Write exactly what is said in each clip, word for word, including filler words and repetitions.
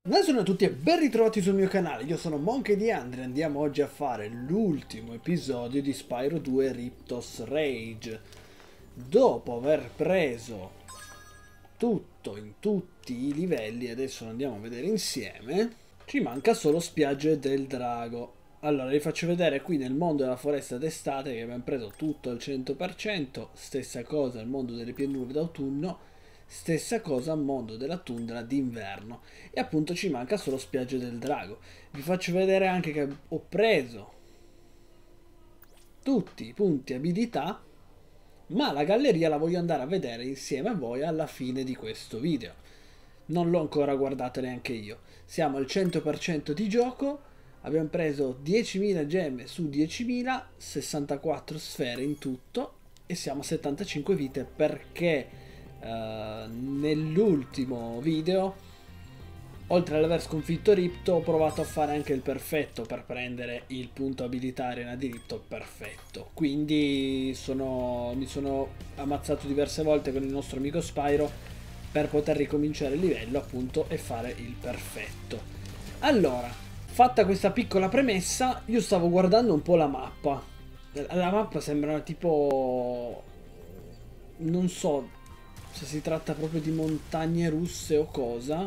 Buonasera a tutti e ben ritrovati sul mio canale, io sono Monkey di Andre e andiamo oggi a fare l'ultimo episodio di Spyro due Riptos Rage. Dopo aver preso tutto in tutti i livelli, adesso lo andiamo a vedere insieme, ci manca solo Spiagge del Drago. Allora vi faccio vedere qui nel mondo della foresta d'estate che abbiamo preso tutto al cento per cento, stessa cosa al mondo delle pianure d'autunno, stessa cosa al mondo della tundra d'inverno e appunto ci manca solo Spiagge del Drago. Vi faccio vedere anche che ho preso tutti i punti abilità, ma la galleria la voglio andare a vedere insieme a voi alla fine di questo video. Non l'ho ancora guardata neanche io. Siamo al cento per cento di gioco, abbiamo preso diecimila gemme su diecimila, sessantaquattro sfere in tutto e siamo a settantacinque vite perché Uh, nell'ultimo video, oltre ad aver sconfitto Ripto, ho provato a fare anche il perfetto per prendere il punto abilità arena di Ripto perfetto. Quindi sono, mi sono ammazzato diverse volte con il nostro amico Spyro per poter ricominciare il livello appunto e fare il perfetto. Allora, fatta questa piccola premessa, io stavo guardando un po' la mappa. La mappa sembra tipo, non so se si tratta proprio di montagne russe o cosa,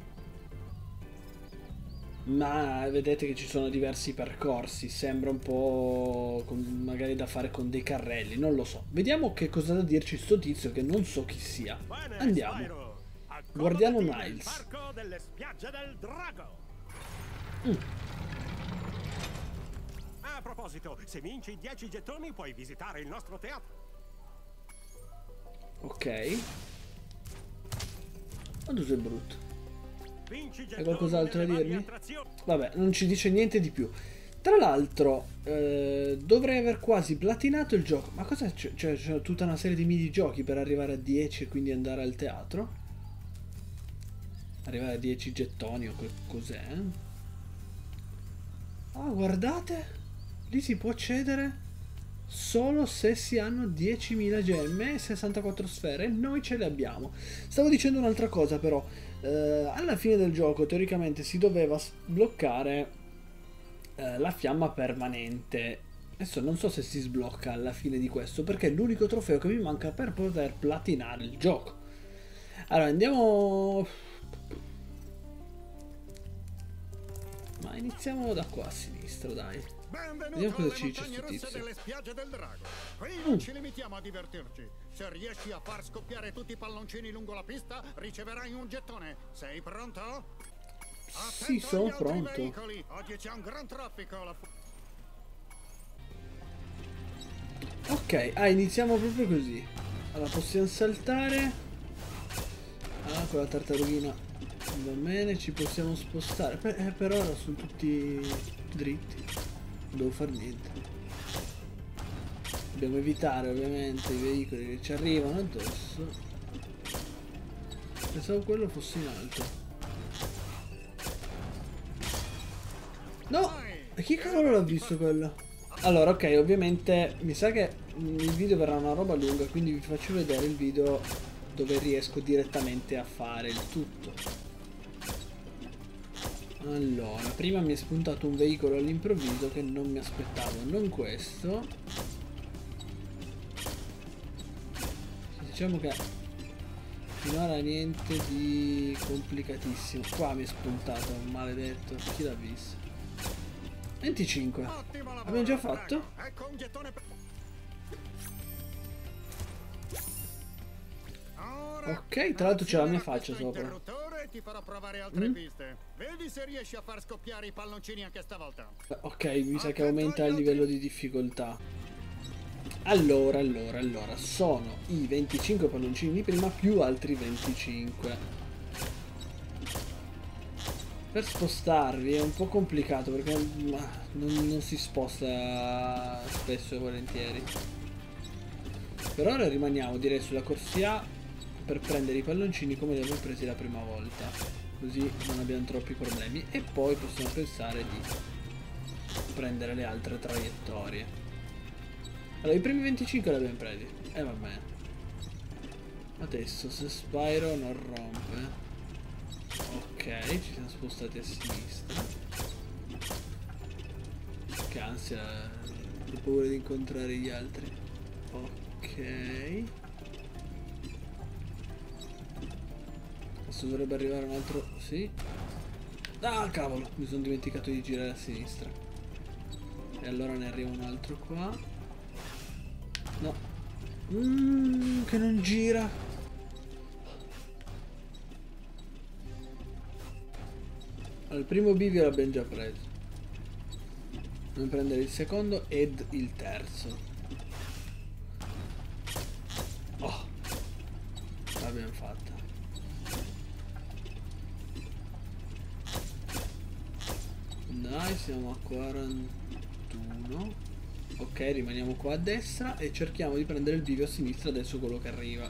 ma vedete che ci sono diversi percorsi, sembra un po' con, magari da fare con dei carrelli, non lo so. Vediamo che cosa da dirci sto tizio che non so chi sia. Andiamo. Guardiano Niles. Mm. A proposito, se vinci dieci gettoni puoi visitare il nostro teatro. Ok. Ma tu sei brutto. Hai qualcos'altro da dirmi? Vabbè, non ci dice niente di più. Tra l'altro, eh, dovrei aver quasi platinato il gioco. Ma cosa c'è? Cioè, c'è tutta una serie di minigiochi per arrivare a dieci e quindi andare al teatro? Arrivare a dieci gettoni o cos'è? Ah, guardate! Lì si può accedere solo se si hanno diecimila gemme e sessantaquattro sfere. Noi ce le abbiamo. Stavo dicendo un'altra cosa però. Eh, alla fine del gioco teoricamente si doveva sbloccare eh, la fiamma permanente. Adesso non so se si sblocca alla fine di questo, perché è l'unico trofeo che mi manca per poter platinare il gioco. Allora andiamo... Ma iniziamo da qua a sinistra, dai. Vediamo cosa ci dice sto tizio. Delle spiagge del Drago. Qui non mm. ci limitiamo a divertirci. Se riesci a far scoppiare tutti i palloncini lungo la pista, riceverai un gettone. Sei pronto? Attento sì, sono pronto. Veicoli. Oggi c'è un gran traffico. La... Ok, ah, iniziamo proprio così. Allora, possiamo saltare. Ah, quella tartarughina. Va bene, ci possiamo spostare. Per, eh, per ora sono tutti dritti. Non devo fare niente. Dobbiamo evitare ovviamente i veicoli che ci arrivano addosso. Pensavo quello fosse in alto. No! E chi cavolo l'ha visto quello? Allora, ok, ovviamente mi sa che il video verrà una roba lunga, quindi vi faccio vedere il video dove riesco direttamente a fare il tutto. Allora, prima mi è spuntato un veicolo all'improvviso che non mi aspettavo, non questo. Diciamo che finora niente di complicatissimo. Qua mi è spuntato, maledetto, chi l'ha visto? venticinque. Abbiamo già fatto? Ok, tra l'altro c'è la mia faccia sopra. Ti farò provare altre mm? piste. Vedi se riesci a far scoppiare i palloncini anche stavolta. Ok, mi sa che aumenta il livello di difficoltà. Allora, allora, allora, sono i venticinque palloncini di prima più altri venticinque. Per spostarvi è un po' complicato perché non, non si sposta spesso e volentieri. Per ora rimaniamo direi sulla corsia per prendere i palloncini come li abbiamo presi la prima volta, così non abbiamo troppi problemi e poi possiamo pensare di prendere le altre traiettorie. Allora i primi venticinque li abbiamo presi e eh, va bene. Adesso se Spyro non rompe, ok, Ok, ci siamo spostati a sinistra. Che ansia, ho paura di incontrare gli altri. Ok. Adesso dovrebbe arrivare un altro... Sì. Ah, cavolo, mi sono dimenticato di girare a sinistra. E allora ne arriva un altro qua. No. Mmm, che non gira. Allora, il primo bivio l'abbiamo già preso. Dobbiamo prendere il secondo ed il terzo. Oh, l'abbiamo fatta. Dai, siamo a quarantuno. Ok, rimaniamo qua a destra e cerchiamo di prendere il bivio a sinistra, adesso quello che arriva.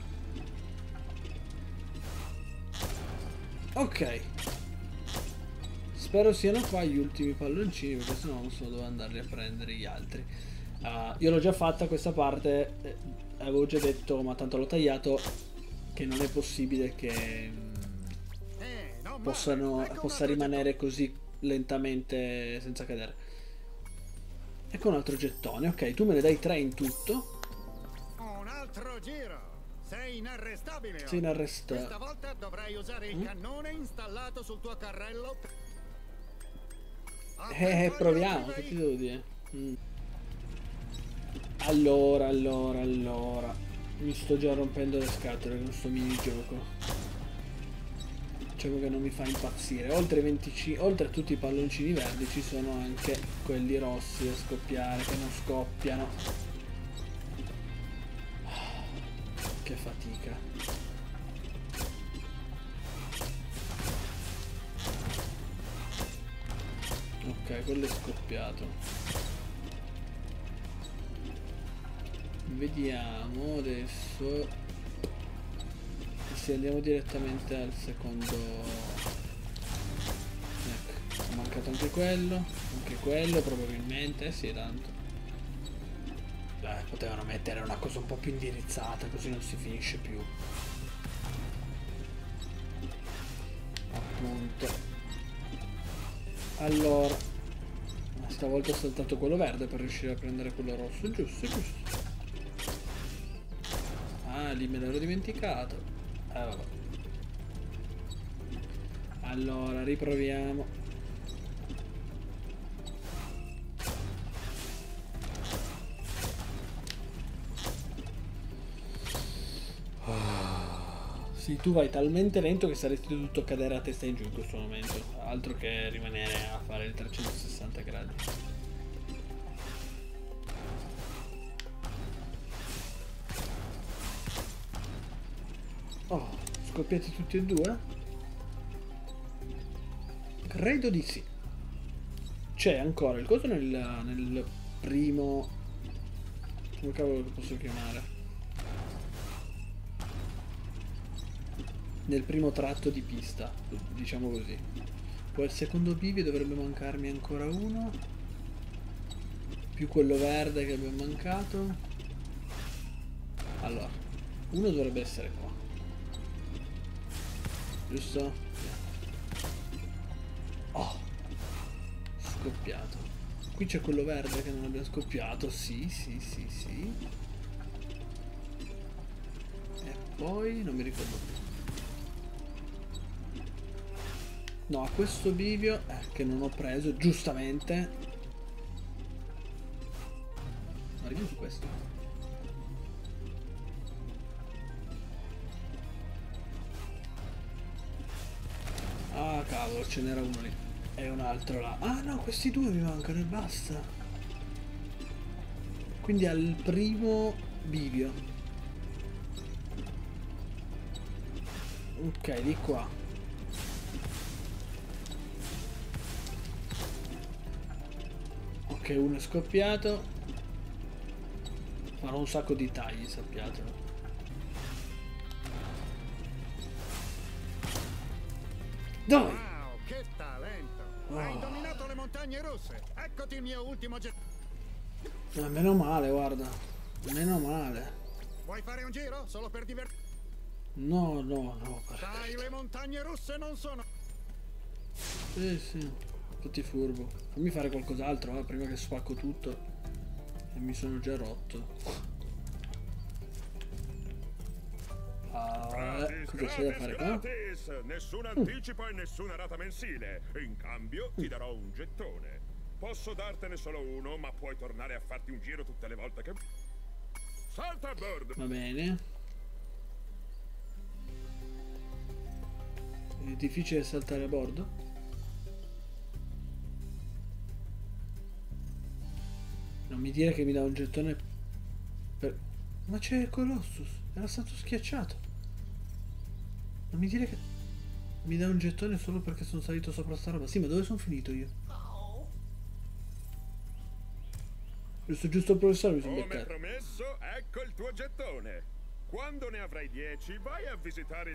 Ok. Spero siano qua gli ultimi palloncini, perché sennò non so dove andarli a prendere gli altri. Uh, io l'ho già fatta questa parte, eh, avevo già detto, ma tanto l'ho tagliato, che non è possibile che mh, possano, possa rimanere così lentamente senza cadere. Ecco un altro gettone. Ok, tu me ne dai tre in tutto. Un altro giro. Sei inarrestabile. Sei inarrestabile. Questa volta dovrai usare il mm? cannone installato sul tuo carrello. Eh, proviamo, che ti devo dire? Mm. Allora, allora, allora. Mi sto già rompendo le scatole con sto minigioco. Diciamo che non mi fa impazzire. Oltre, venticinque, oltre a tutti i palloncini verdi ci sono anche quelli rossi da scoppiare, che non scoppiano. Che fatica. Ok, quello è scoppiato. Vediamo adesso. Sì, andiamo direttamente al secondo. Ecco, è mancato anche quello. Anche quello probabilmente. Sì, tanto. Beh, potevano mettere una cosa un po' più indirizzata, così non si finisce più. Appunto. Allora, stavolta ho saltato quello verde per riuscire a prendere quello rosso. Giusto, giusto. Ah, lì me l'ero dimenticato. Eh, vabbè. Allora, riproviamo. Sì, tu vai talmente lento che saresti dovuto cadere a testa in giù in questo momento. Altro che rimanere a fare il trecentosessanta gradi. Oh, scoppiati tutti e due? Credo di sì. C'è ancora il coso nel, nel primo... come cavolo lo posso chiamare? Nel primo tratto di pista, diciamo così. Poi al secondo bivio dovrebbe mancarmi ancora uno. Più quello verde che abbiamo mancato. Allora, uno dovrebbe essere qua. Giusto? Oh, scoppiato. Qui c'è quello verde che non abbiamo scoppiato. Sì, sì, sì, sì. E poi non mi ricordo più. No, a questo bivio eh, che non ho preso, giustamente. Arriviamo su questo. Ah cavolo, ce n'era uno lì. E un altro là. Ah no, questi due mi mancano e basta. Quindi al primo bivio. Ok, di qua. Ok, uno è scoppiato. Farò un sacco di tagli, sappiatelo. Dai! Wow, che talento! Oh. Hai dominato le montagne russe. Eccoti il mio ultimo jet. Ma meno male, guarda. Meno male. Vuoi fare un giro? Solo per divertirti? No, no, no. Sai, le montagne russe non sono... Sì, sì. Tutti furbo. Fammi fare qualcos'altro, eh, prima che spacco tutto. E mi sono già rotto. Ah, eh, cosa c'è da fare qua? Gratis! Nessun anticipo e nessuna rata mensile. In cambio ti darò un gettone. Posso dartene solo uno, ma puoi tornare a farti un giro tutte le volte che... Salta a bordo! Va bene. È difficile saltare a bordo? Non mi dire che mi dà un gettone per... Ma c'è il Colossus, era stato schiacciato. Non mi dire che mi dà un gettone solo perché sono salito sopra sta roba. Sì, ma dove sono finito io? Giusto, giusto il professore mi sono Come beccato. promesso, ecco il tuo gettone. Quando ne avrai dieci, vai a visitare...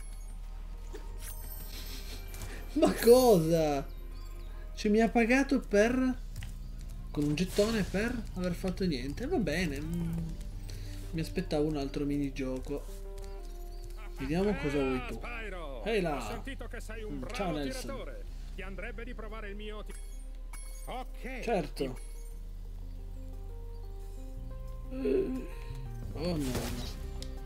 Ma cosa? Cioè mi ha pagato per... con un gettone per aver fatto niente. Va bene. mm, Mi aspettavo un altro minigioco. Vediamo cosa vuoi tu. Pyro, Ehi là. ho sentito che sei un Mm, bravo ciao, Nelson. tiratore. Ti andrebbe di provare il mio... ti- Ok. Certo. Eh, Oh no.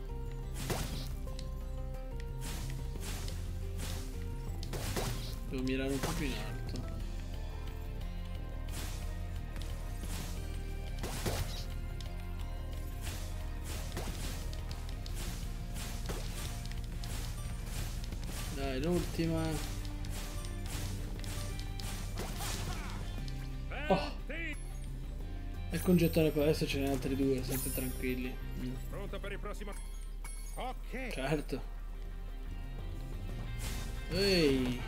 Devo mirare un po' più in alto. Dai, l'ultima. Oh. Ecco un gettone per adesso, ce ne altri due, state tranquilli. Mm, Pronto per il prossimo... Ok. certo. Ehi.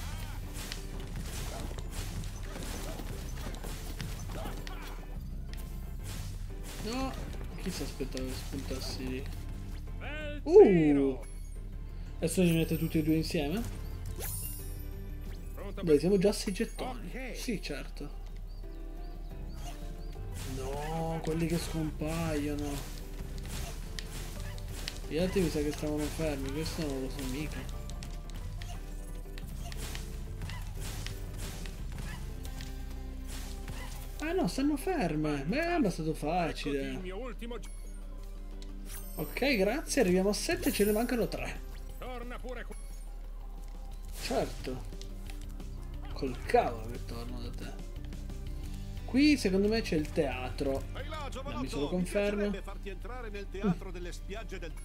No, chi si aspettava che spuntassi lì? Bel Uh. tiro. Adesso li mette tutti e due insieme? Pronto Dai, per... siamo già a sei gettoni. Ok. Sì, certo. No, quelli che scompaiono. Gli altri mi sa che stavano fermi, questo non lo so mica. Ah no, stanno ferme. Beh, è stato Eccoti il facile. mio ultimo... gi- Ok, grazie, arriviamo a sette, ce ne mancano tre. Torna pure qua. Certo. Col cavolo che torno da te. Qui secondo me c'è il teatro. Ehi là, giovanotto, Dammi solo mi conferma. piacerebbe farti entrare nel teatro delle spiagge del...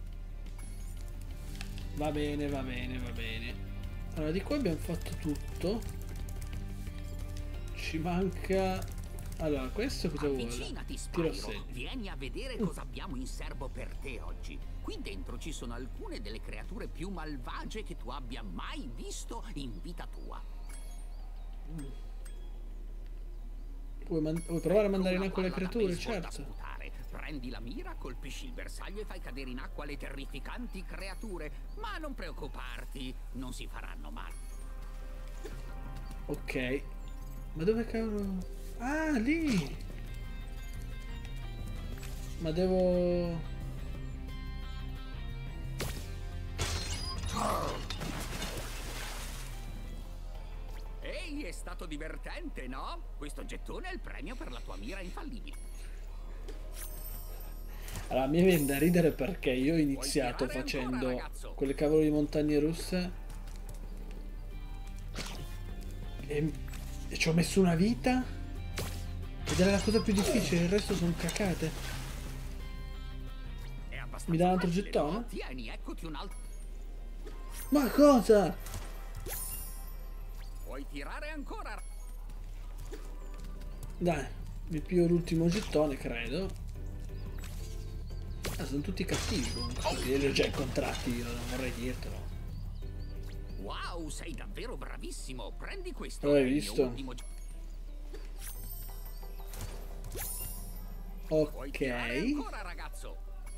Va bene, va bene, va bene. Allora, di qua abbiamo fatto tutto. Ci manca... Allora, questo cosa vuole? Avvicinati, Tiro Spyro. segno. Vieni a vedere cosa abbiamo in serbo per te oggi. Qui dentro ci sono alcune delle creature più malvagie che tu abbia mai visto in vita tua. Vuoi, man- vuoi provare a mandare in Una acqua le palla da creature? baseball da Certo. sputare. Prendi la mira, colpisci il bersaglio e fai cadere in acqua le terrificanti creature. Ma non preoccuparti, non si faranno male. Ok. Ma dove cavolo? Ah, lì! Ma devo... Ehi, è stato divertente, no? Questo gettone è il premio per la tua mira infallibile. Allora, mi viene da ridere perché io ho iniziato tirare ancora, facendo ragazzo? quelle cavolo di montagne russe e, e ci ho messo una vita ed era la cosa più difficile, il resto sono cacate. È abbastanza Mi dà un altro facile, gettone? no? Tieni, eccoti un altro. Ma cosa? Puoi tirare ancora. Dai, mi pio l'ultimo gettone, credo. Ah, sono tutti cattivi comunque, perché li ho già incontrati io, non vorrei dirtelo. Wow, sei davvero bravissimo. Prendi questo. L'hai è il mio visto? ultimo ge- Puoi tirare Ok. ancora, ragazzo.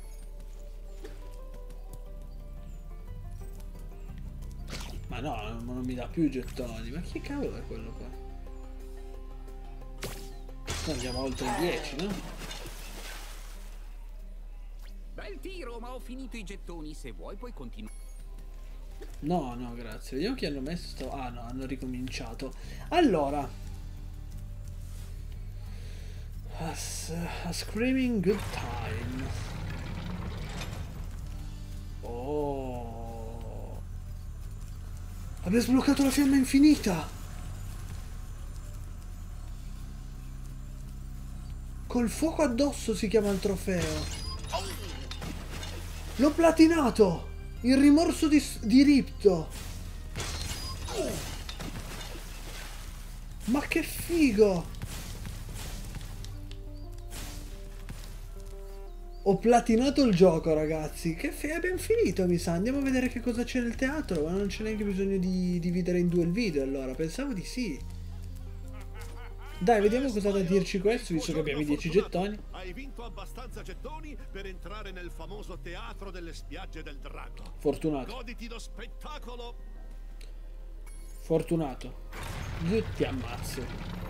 Ma no, non mi dà più i gettoni. Ma chi cavolo è quello qua? No, andiamo oltre i dieci, no? Bel tiro, ma ho finito i gettoni. Se vuoi puoi continuare. No, no, grazie. Vediamo chi hanno messo. Ah, no, hanno ricominciato. Allora. A, a Screaming Good Time. Oh. Abbiamo sbloccato la fiamma infinita. Col fuoco addosso si chiama il trofeo. L'ho platinato. Il rimorso di, di Ripto. Ma che figo. Ho platinato il gioco, ragazzi. Che figo, abbiamo finito, mi sa. Andiamo a vedere che cosa c'è nel teatro. Ma non c'è neanche bisogno di dividere in due il video, allora. Pensavo di sì. Dai, vediamo cosa ha da dirci questo, visto che abbiamo i dieci gettoni. Hai vinto abbastanza gettoni per entrare nel famoso teatro delle spiagge del drago. Fortunato. Goditi lo spettacolo. Fortunato. Io ti ammazzo.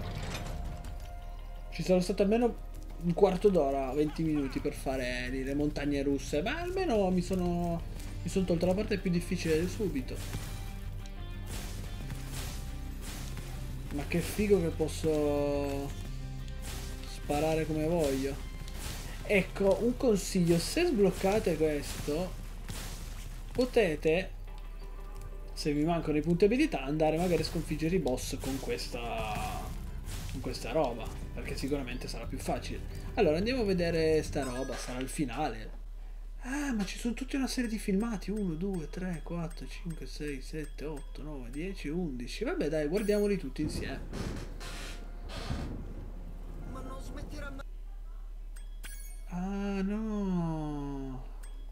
Ci sono stato almeno un quarto d'ora, venti minuti per fare le montagne russe. Ma almeno mi sono mi sono tolto la parte più difficile subito. Ma che figo che posso sparare come voglio. Ecco, un consiglio: se sbloccate questo, potete, se vi mancano i punti abilità, andare magari a sconfiggere i boss con questa con questa roba, perché sicuramente sarà più facile. Allora andiamo a vedere sta roba, sarà il finale. Ah, ma ci sono tutta una serie di filmati. Uno, due, tre, quattro, cinque, sei, sette, otto, nove, dieci, undici. Vabbè dai, guardiamoli tutti insieme. Ma non smetterà mai. Ah no.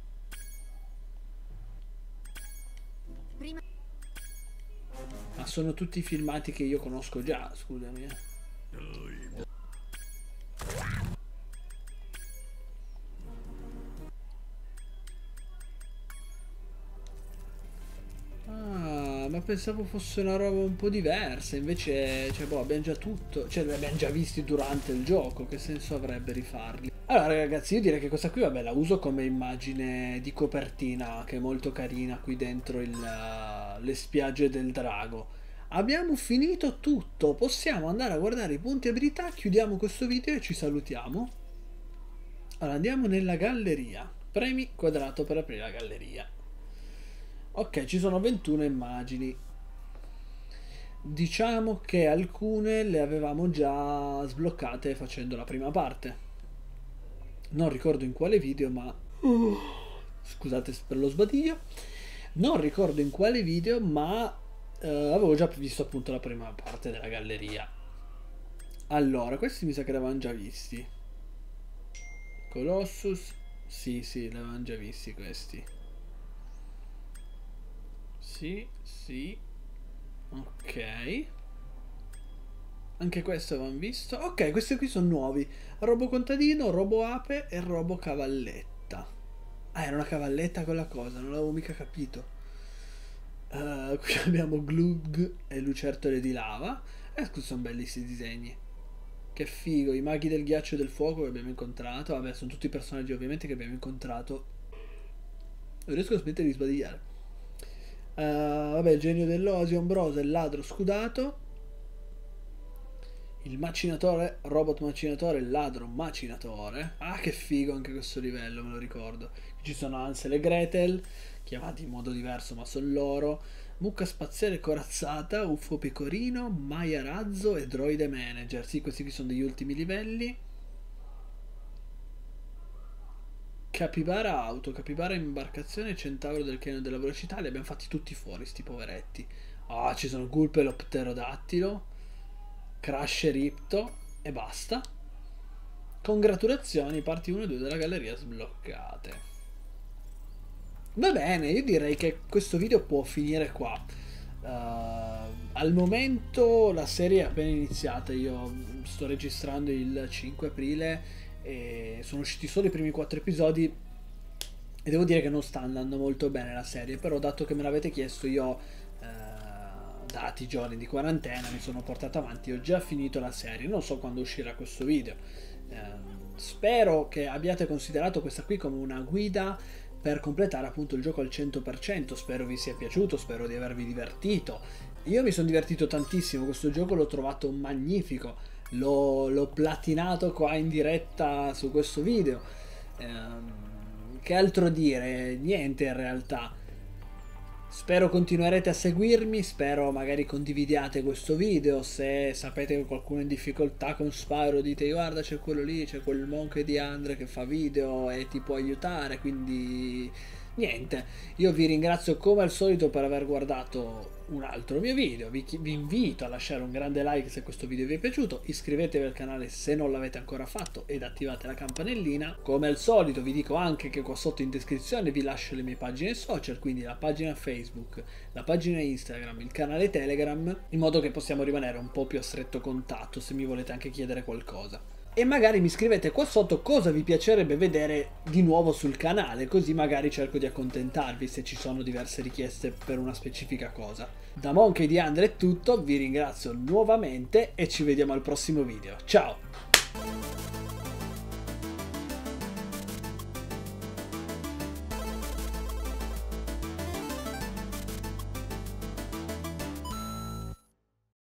Prima Ma sono tutti filmati che io conosco già, scusami. Eh. Ah, ma pensavo fosse una roba un po' diversa, invece, cioè, boh, abbiamo già tutto, cioè, li abbiamo già visti durante il gioco, che senso avrebbe rifarli? Allora, ragazzi, io direi che questa qui, vabbè, la uso come immagine di copertina, che è molto carina qui dentro il, uh, le spiagge del drago. Abbiamo finito tutto, possiamo andare a guardare i punti abilità, chiudiamo questo video e ci salutiamo. Allora, andiamo nella galleria, premi quadrato per aprire la galleria. Ok, ci sono ventuno immagini. Diciamo che alcune le avevamo già sbloccate facendo la prima parte. Non ricordo in quale video, ma... Uh, scusate per lo sbadiglio. Non ricordo in quale video, ma uh, avevo già visto appunto la prima parte della galleria. Allora, questi mi sa che li avevamo già visti. Colossus. Sì, sì, li avevamo già visti questi. Sì, sì. Ok. Anche questo avevamo visto. Ok, questi qui sono nuovi. Robo contadino, robo ape e robo cavalletta. Ah, era una cavalletta quella cosa, non l'avevo mica capito. Uh, qui abbiamo Glug e lucertole di lava. E eh, sono belli questi disegni. Che figo, i maghi del ghiaccio e del fuoco che abbiamo incontrato. Vabbè, sono tutti personaggi ovviamente che abbiamo incontrato. Non riesco a smettere di sbadigliare. Uh, vabbè, il genio dell'Osi, Ombrosa, il ladro scudato, il macinatore, robot macinatore, il ladro macinatore. Ah, che figo anche questo livello, me lo ricordo. Ci sono Hansel e Gretel, chiamati in modo diverso ma sono loro. Mucca spaziale corazzata, Uffo pecorino, Maya razzo e droide manager. Sì, questi qui sono degli ultimi livelli. Capibara auto, capibara imbarcazione, centauro del canyon della velocità. Li abbiamo fatti tutti fuori, sti poveretti. Ah, oh, ci sono Gulp e lo pterodattilo, Crash e Ripto e basta. Congratulazioni, parti uno e due della galleria sbloccate. Va bene, io direi che questo video può finire qua. Uh, al momento la serie è appena iniziata. Io sto registrando il cinque aprile e sono usciti solo i primi quattro episodi e devo dire che non sta andando molto bene la serie, però dato che me l'avete chiesto io, eh, dati i giorni di quarantena, mi sono portato avanti, ho già finito la serie, non so quando uscirà questo video. Eh, spero che abbiate considerato questa qui come una guida per completare appunto il gioco al cento per cento. Spero vi sia piaciuto, spero di avervi divertito. Io mi sono divertito tantissimo, questo gioco l'ho trovato magnifico, l'ho platinato qua in diretta su questo video. Ehm, che altro dire? Niente in realtà. Spero continuerete a seguirmi, spero magari condividiate questo video, se sapete che qualcuno è in difficoltà con Spyro dite guarda c'è quello lì, c'è quel Monkey di Andre che fa video e ti può aiutare, quindi niente, io vi ringrazio come al solito per aver guardato un altro mio video, vi, vi invito a lasciare un grande like se questo video vi è piaciuto, iscrivetevi al canale se non l'avete ancora fatto ed attivate la campanellina. Come al solito vi dico anche che qua sotto in descrizione vi lascio le mie pagine social, quindi la pagina Facebook, la pagina Instagram, il canale Telegram, in modo che possiamo rimanere un po' più a stretto contatto se mi volete anche chiedere qualcosa. E magari mi scrivete qua sotto cosa vi piacerebbe vedere di nuovo sul canale, così magari cerco di accontentarvi se ci sono diverse richieste per una specifica cosa. Da Monkey di Andre è tutto, vi ringrazio nuovamente e ci vediamo al prossimo video. Ciao!